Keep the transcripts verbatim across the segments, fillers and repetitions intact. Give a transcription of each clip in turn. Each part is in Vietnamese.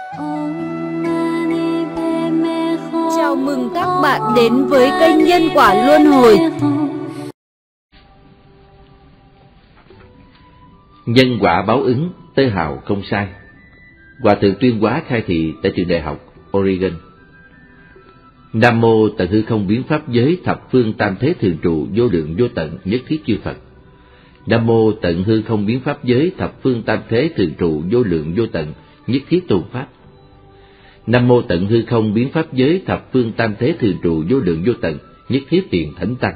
Chào mừng các bạn đến với kênh Nhân Quả Luân Hồi. Nhân quả báo ứng, Tơ Hào không sai. Hòa thượng Tuyên Hóa khai thị tại trường đại học Oregon. Nam mô Tận Hư Không Biến Pháp Giới Thập Phương Tam Thế Thường Trụ Vô Lượng Vô Tận Nhất Thiết Chư Phật. Nam mô Tận Hư Không Biến Pháp Giới Thập Phương Tam Thế Thường Trụ Vô Lượng Vô Tận Nhất Thiết Tôn Pháp. Nam mô Tận Hư Không Biến Pháp Giới Thập Phương Tam Thế Thường Trụ Vô Lượng Vô Tận Nhất Thiết Tiền Thánh Tăng.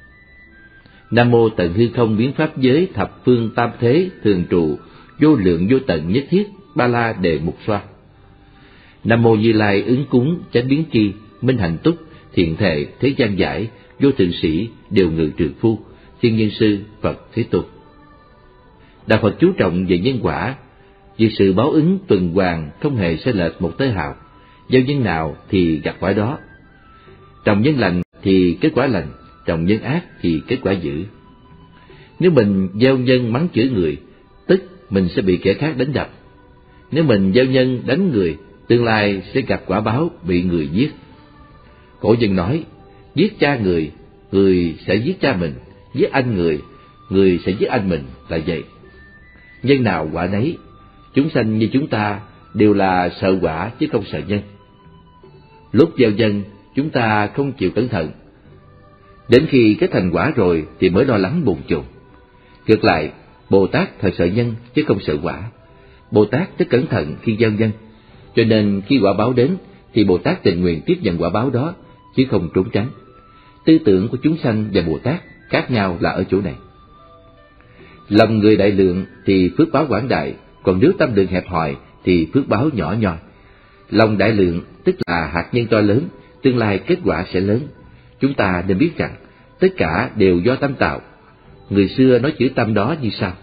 Nam mô Tận Hư Không Biến Pháp Giới Thập Phương Tam Thế Thường Trụ Vô Lượng Vô Tận Nhất Thiết Ba La Đề Mục Xoa. Nam mô Như Lai Ứng Cúng Chánh Biến Tri Minh Hạnh Túc Thiện Thệ Thế Gian Giải Vô Thượng Sĩ Điều Ngự Trường Phu Thiên Nhân Sư Phật Thế Tôn. Đạo Phật chú trọng về nhân quả, vì sự báo ứng tuần hoàn không hề sai lệch một tơ hào. Gieo nhân nào thì gặt quả đó. Trồng nhân lành thì kết quả lành, trồng nhân ác thì kết quả dữ. Nếu mình gieo nhân mắng chửi người, tức mình sẽ bị kẻ khác đánh đập. Nếu mình gieo nhân đánh người, tương lai sẽ gặp quả báo bị người giết. Cổ nhân nói, giết cha người, người sẽ giết cha mình, giết anh người, người sẽ giết anh mình là vậy. Nhân nào quả nấy, chúng sanh như chúng ta đều là sợ quả chứ không sợ nhân. Lúc gieo nhân, chúng ta không chịu cẩn thận. Đến khi kết thành quả rồi thì mới lo lắng bồn chồn. Ngược lại, Bồ Tát thật sợ nhân chứ không sợ quả. Bồ Tát rất cẩn thận khi gieo nhân, cho nên khi quả báo đến thì Bồ Tát tình nguyện tiếp nhận quả báo đó chứ không trốn tránh. Tư tưởng của chúng sanh và Bồ Tát khác nhau là ở chỗ này. Lòng người đại lượng thì phước báo quảng đại, còn nếu tâm lượng hẹp hòi thì phước báo nhỏ nhoi. Lòng đại lượng tức là hạt nhân to lớn, tương lai kết quả sẽ lớn. Chúng ta nên biết rằng tất cả đều do tâm tạo. Người xưa nói chữ tâm đó như sau: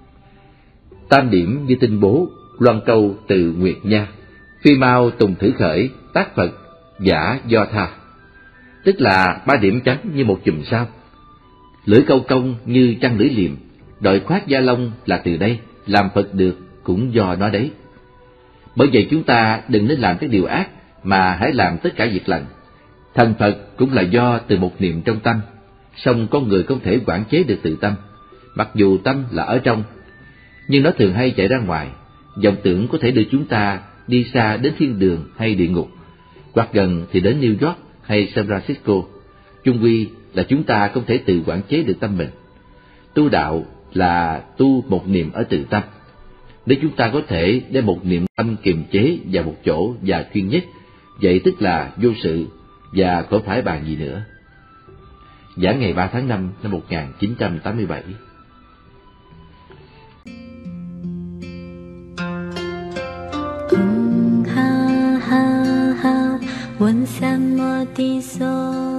tam điểm như tinh bố, loan câu từ nguyệt nha, phi mau tùng thử khởi, tác Phật giả do tha. Tức là ba điểm trắng như một chùm sao, lưỡi câu công như trăng lưỡi liềm, đội khoác da lông là từ đây, làm Phật được cũng do nó đấy. Bởi vậy chúng ta đừng nên làm các điều ác, mà hãy làm tất cả việc lành. Thành Phật cũng là do từ một niệm trong tâm, song con người không thể quản chế được tự tâm, mặc dù tâm là ở trong, nhưng nó thường hay chạy ra ngoài. Vọng tưởng có thể đưa chúng ta đi xa đến thiên đường hay địa ngục, hoặc gần thì đến New York hay San Francisco. Chung quy là chúng ta không thể tự quản chế được tâm mình. Tu đạo là tu một niệm ở tự tâm. Nếu chúng ta có thể đem một niệm tâm kiềm chế vào một chỗ và chuyên nhất, vậy tức là vô sự và không phải bàn gì nữa. Giảng ngày ba tháng năm năm một nghìn chín trăm tám mươi bảy. Ha ha ha, 问三摩地所